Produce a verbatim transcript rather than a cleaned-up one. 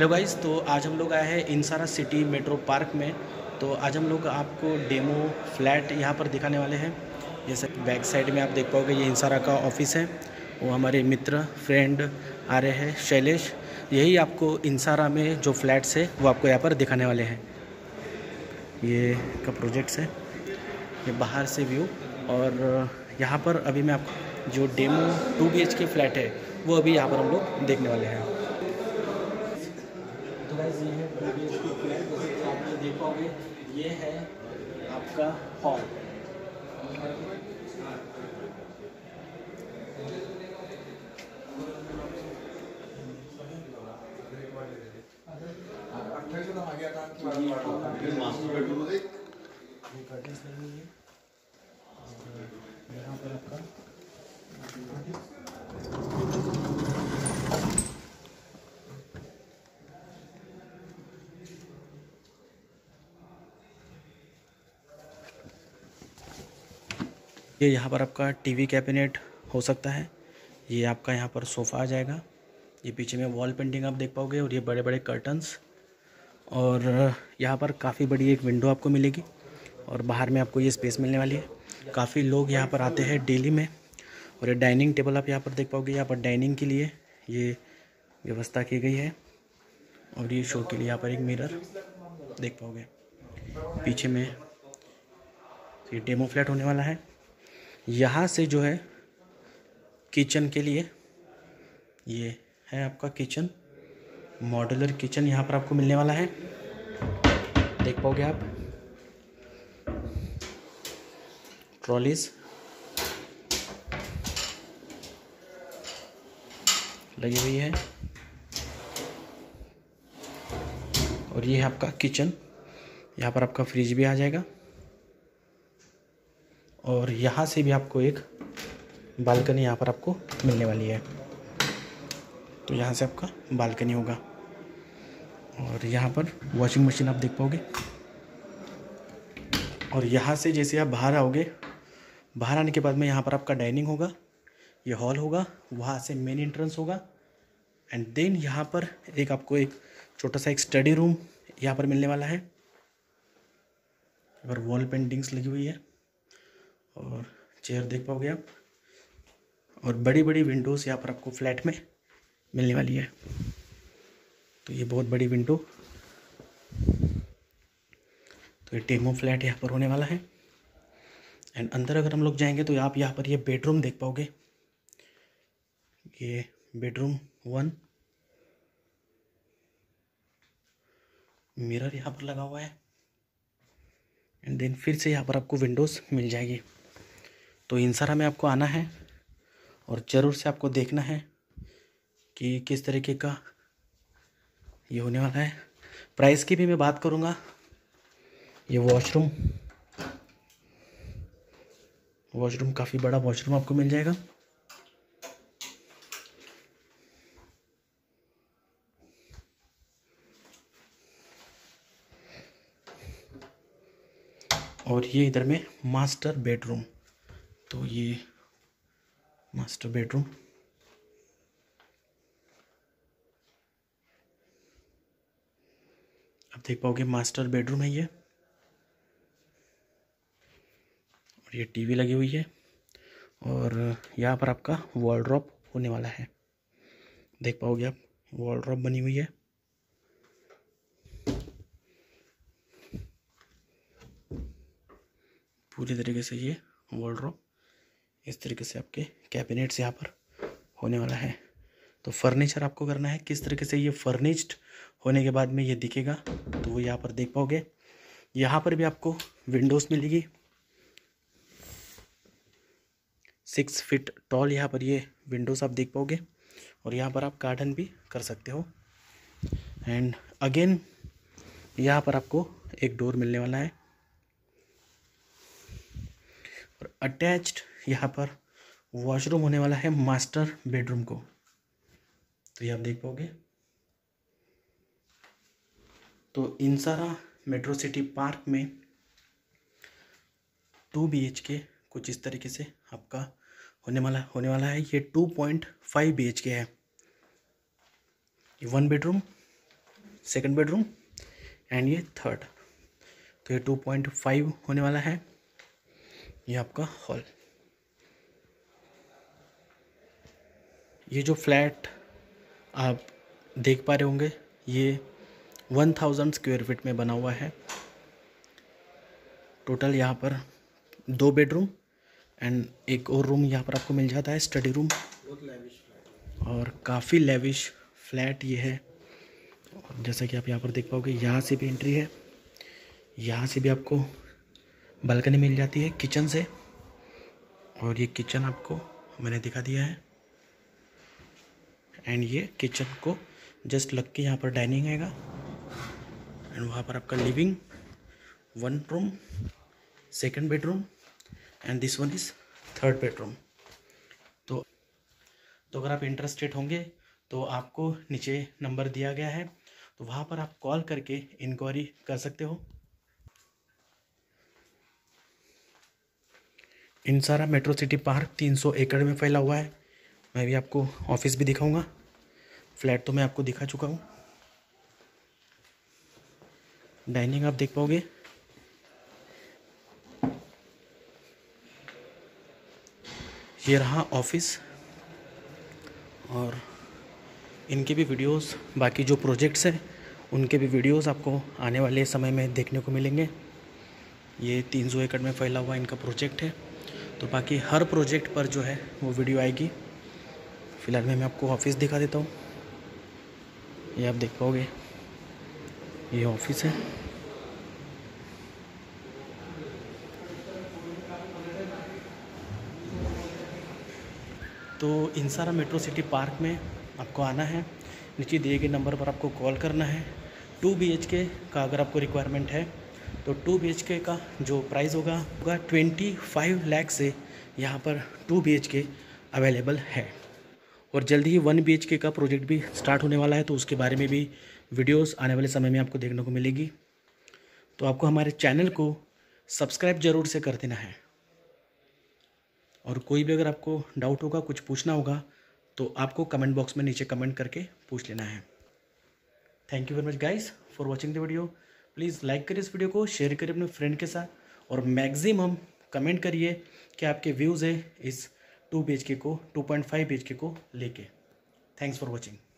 Hello guys, तो आज हम लोग आए हैं इंसारा सिटी मेट्रो पार्क में। तो आज हम लोग आपको डेमो फ्लैट यहाँ पर दिखाने वाले हैं। जैसे बैक साइड में आप देख पाओगे, ये इंसारा का ऑफिस है। वो हमारे मित्र फ्रेंड आ रहे हैं, शैलेश। यही आपको इंसारा में जो फ्लैट्स है वो आपको यहाँ पर दिखाने वाले हैं। ये का प्रोजेक्ट्स है, ये बाहर से व्यू। और यहाँ पर अभी मैं आपको जो demo two B H K flat है वो अभी यहाँ पर हम लोग देखने वाले हैं। तो गाइस, ये है two B H K flat. जैसे कि आप ये देख पाओगे, ये है आपका हॉल। ये कर्टन्स लगी हुई है और यहाँ पर आपका ये यहाँ पर आपका टीवी कैबिनेट हो सकता है। ये आपका यहाँ पर सोफ़ा आ जाएगा। ये पीछे में वॉल पेंटिंग आप देख पाओगे, और ये बड़े बड़े कर्टन्स। और यहाँ पर काफ़ी बड़ी एक विंडो आपको मिलेगी, और बाहर में आपको ये स्पेस मिलने वाली है। काफ़ी लोग यहाँ पर आते हैं डेली में। और ये डाइनिंग टेबल आप यहाँ पर देख पाओगे, यहाँ पर डाइनिंग के लिए ये व्यवस्था की गई है। और ये शो के लिए यहाँ पर एक मिरर देख पाओगे। पीछे में ये डेमो फ्लैट होने वाला है। यहाँ से जो है किचन के लिए, ये है आपका किचन, मॉड्यूलर किचन यहाँ पर आपको मिलने वाला है। देख पाओगे आप ट्रॉलीज लगी हुई है। और ये है आपका किचन। यहाँ पर आपका फ्रिज भी आ जाएगा। और यहाँ से भी आपको एक बालकनी यहाँ पर आपको मिलने वाली है। तो यहाँ से आपका बालकनी होगा। और यहाँ पर वॉशिंग मशीन आप देख पाओगे। और यहाँ से जैसे आप बाहर आओगे, बाहर आने के बाद में यहाँ पर आपका डाइनिंग होगा, ये हॉल होगा, वहाँ से मेन एंट्रेंस होगा। एंड देन यहाँ पर एक आपको एक छोटा सा एक स्टडी रूम यहाँ पर मिलने वाला है। यहाँ पर वॉल पेंटिंग्स लगी हुई है और चेयर देख पाओगे आप। और बड़ी बड़ी विंडोज़ यहाँ पर आपको फ्लैट में मिलने वाली है। तो ये बहुत बड़ी विंडो। तो ये डेमो फ्लैट यहाँ पर होने वाला है। एंड अंदर अगर हम लोग जाएंगे तो आप यहाँ पर ये बेडरूम देख पाओगे। ये बेडरूम वन, मिरर यहाँ पर लगा हुआ है। एंड देन फिर से यहाँ पर आपको विंडोज़ मिल जाएगी। तो इंसारा में आपको आना है और ज़रूर से आपको देखना है कि किस तरीके का ये होने वाला है। प्राइस की भी मैं बात करूँगा। ये वॉशरूम वॉशरूम काफ़ी बड़ा वॉशरूम आपको मिल जाएगा। और ये इधर में मास्टर बेडरूम। तो ये मास्टर बेडरूम, आप देख पाओगे मास्टर बेडरूम है ये। और ये टीवी लगी हुई है। और यहाँ पर आपका वॉलड्रॉप होने वाला है। देख पाओगे आप, वॉलड्रॉप बनी हुई है। पूरी तरीके से ये वॉलड्रॉप, इस तरीके से आपके कैबिनेट्स यहाँ पर होने वाला है। तो फर्नीचर आपको करना है किस तरीके से ये फर्निश्ड होने के बाद में ये दिखेगा, तो वो यहाँ पर देख पाओगे। यहाँ पर भी आपको विंडोज़ मिलेगी, सिक्स फीट टॉल यहाँ पर ये विंडोज़ आप देख पाओगे। और यहाँ पर आप गार्डन भी कर सकते हो। एंड अगेन यहाँ पर आपको एक डोर मिलने वाला है। और अटैच्ड यहाँ पर वॉशरूम होने वाला है मास्टर बेडरूम को। तो ये आप देख पाओगे। तो इंसारा मेट्रो सिटी पार्क में टू बी एच के कुछ इस तरीके से आपका होने वाला होने वाला है। ये two point five B H K है। ये one bedroom second bedroom and ये थर्ड। तो ये टू पॉइंट फाइव होने वाला है ये आपका हॉल। ये जो फ्लैट आप देख पा रहे होंगे ये वन थाउजेंड स्क्वायर फीट में बना हुआ है। टोटल यहाँ पर दो बेडरूम एंड एक और रूम यहाँ पर आपको मिल जाता है, स्टडी रूम। और काफ़ी लेविश फ्लैट ये है। और जैसा कि आप यहाँ पर देख पाओगे यहाँ से भी एंट्री है, यहाँ से भी आपको बालकनी मिल जाती है किचन से। और ये किचन आपको मैंने दिखा दिया है एंड ये किचन को जस्ट लग के यहाँ पर डाइनिंग आएगा एंड वहाँ पर आपका living, one room, second bedroom and this one is third bedroom. तो तो अगर आप इंटरेस्टेड होंगे तो आपको नीचे नंबर दिया गया है, तो वहाँ पर आप कॉल करके इंक्वायरी कर सकते हो। इंसारा मेट्रो सिटी पार्क तीन सौ एकड़ में फैला हुआ है। मैं भी आपको ऑफिस भी दिखाऊंगा। फ्लैट तो मैं आपको दिखा चुका हूँ। डाइनिंग आप देख पाओगे। ये रहा ऑफिस। और इनके भी वीडियोस, बाकी जो प्रोजेक्ट्स हैं उनके भी वीडियोस आपको आने वाले समय में देखने को मिलेंगे। ये तीन सौ एकड़ में फैला हुआ इनका प्रोजेक्ट है, तो बाकी हर प्रोजेक्ट पर जो है वो वीडियो आएगी। फ़िलहाल में मैं आपको ऑफिस दिखा देता हूँ। ये आप देख पाओगे, ये ऑफिस है। तो इंसारा मेट्रो सिटी पार्क में आपको आना है। नीचे दिए गए नंबर पर आपको कॉल करना है। टू बी एच के का अगर आपको रिक्वायरमेंट है तो टू बी एच के का जो प्राइस होगा होगा ट्वेंटी फाइव लाख से यहाँ पर two B H K available है। और जल्दी ही वन बी एच के का प्रोजेक्ट भी स्टार्ट होने वाला है, तो उसके बारे में भी वीडियोस आने वाले समय में आपको देखने को मिलेगी। तो आपको हमारे चैनल को सब्सक्राइब जरूर से कर देना है। और कोई भी अगर आपको डाउट होगा, कुछ पूछना होगा, तो आपको कमेंट बॉक्स में नीचे कमेंट करके पूछ लेना है। Thank you very much guys for watching the video. Please like करिए इस वीडियो को, शेयर करिए अपने फ्रेंड के साथ और मैक्सिमम कमेंट करिए कि आपके व्यूज़ है इस टू बी एच के को, two point five B H K को लेके। Thanks for watching.